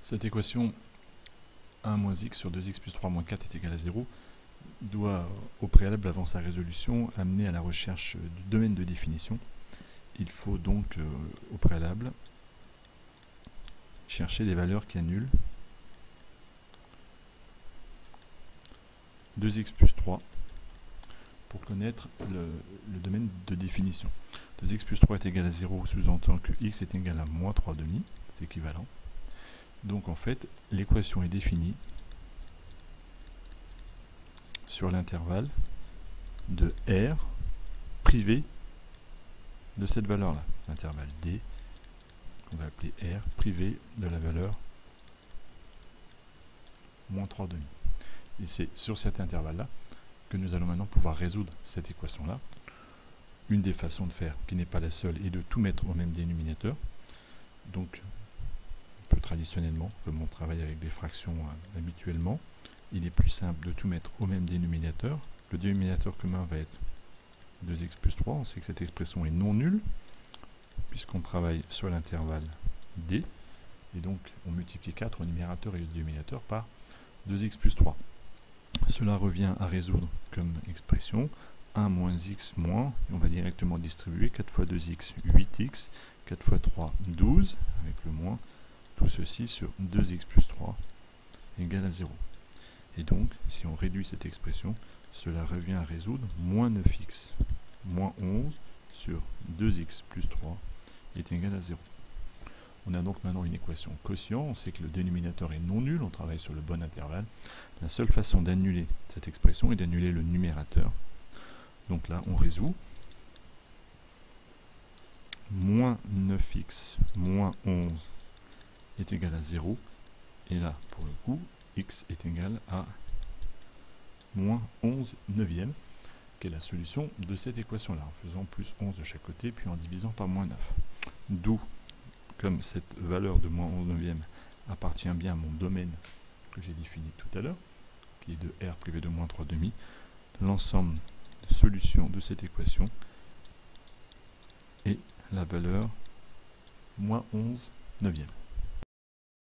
Cette équation 1 moins x sur 2x plus 3 moins 4 est égal à 0 doit, au préalable, avant sa résolution, amener à la recherche du domaine de définition. Il faut donc, au préalable, chercher des valeurs qui annulent 2x plus 3 pour connaître le domaine de définition. 2x plus 3 est égal à 0 sous-entend que x est égal à moins 3 demi, c'est équivalent. Donc en fait, l'équation est définie sur l'intervalle de R privé de cette valeur-là. L'intervalle D, on va appeler R privé de la valeur moins 3 demi. Et c'est sur cet intervalle-là que nous allons maintenant pouvoir résoudre cette équation-là. Une des façons de faire, qui n'est pas la seule, est de tout mettre au même dénominateur. Donc, un peu traditionnellement, comme on travaille avec des fractions habituellement, il est plus simple de tout mettre au même dénominateur. Le dénominateur commun va être 2x plus 3. On sait que cette expression est non nulle, puisqu'on travaille sur l'intervalle D. Et donc, on multiplie 4 au numérateur et au dénominateur par 2x plus 3. Cela revient à résoudre comme expression 1 moins x moins, et on va directement distribuer 4 fois 2x, 8x, 4 fois 3, 12, avec le moins, tout ceci sur 2x plus 3 égale à 0. Et donc, si on réduit cette expression, cela revient à résoudre moins 9x moins 11 sur 2x plus 3 est égal à 0. On a donc maintenant une équation quotient, on sait que le dénominateur est non nul, on travaille sur le bon intervalle. La seule façon d'annuler cette expression est d'annuler le numérateur. Donc là, on résout. Moins 9x moins 11 est égal à 0. Et là, pour le coup, x est égal à moins 11 neuvième, qui est la solution de cette équation-là, en faisant plus 11 de chaque côté, puis en divisant par moins 9. D'où, comme cette valeur de moins 11 neuvième appartient bien à mon domaine que j'ai défini tout à l'heure, qui est de R privé de moins 3 demi, l'ensemble de solutions de cette équation est la valeur moins 11 neuvième.